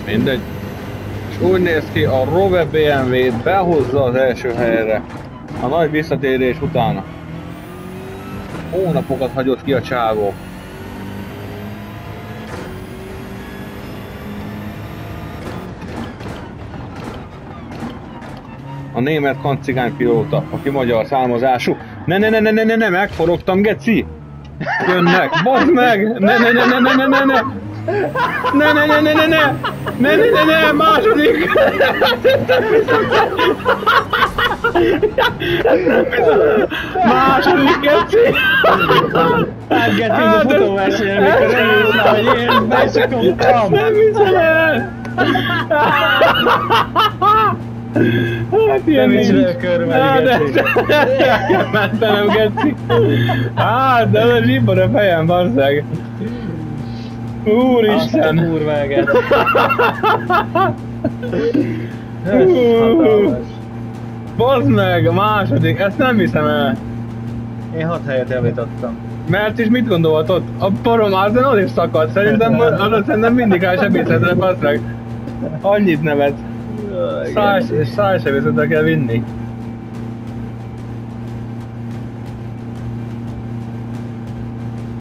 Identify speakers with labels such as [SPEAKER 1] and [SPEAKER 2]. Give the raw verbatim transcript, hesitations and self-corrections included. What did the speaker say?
[SPEAKER 1] Mindegy. És úgy néz ki, a Rover bé em vé-t behozza az első helyre. A nagy visszatérés utána. Hónapokat hagyott ki a csávó. A német kancigány pilóta, aki magyar származású. Ne ne ne ne ne ne ne, megforogtam, geci! Jönnek, bazd meg! Ne ne ne ne ne ne ne ne! Ne ne ne ne ne ne! Ne ne ne ne, második! Második, geci!
[SPEAKER 2] Hát Geci, a futóversenyen, amikor eljössz rá, hogy én becsakottam!
[SPEAKER 1] Nem hiszem el! Hát ilyen
[SPEAKER 2] Nem is
[SPEAKER 1] nincs.
[SPEAKER 2] rökörveli, Geci.
[SPEAKER 1] Mentem, geci. Hát, de az a zsibban a fejem, basszeg. Úristen.
[SPEAKER 2] Azt a kurva eget. Ez hatalmas.
[SPEAKER 1] Bazd meg, a második, ezt nem hiszem el.
[SPEAKER 2] Én hat helyet javítottam.
[SPEAKER 1] Mert is mit gondoltad? A Poromázen az is szakadt, szerintem az szerintem mindig áll sebészetre, bazd meg. Annyit nevet. Száj, szájsebészetre kell vinni.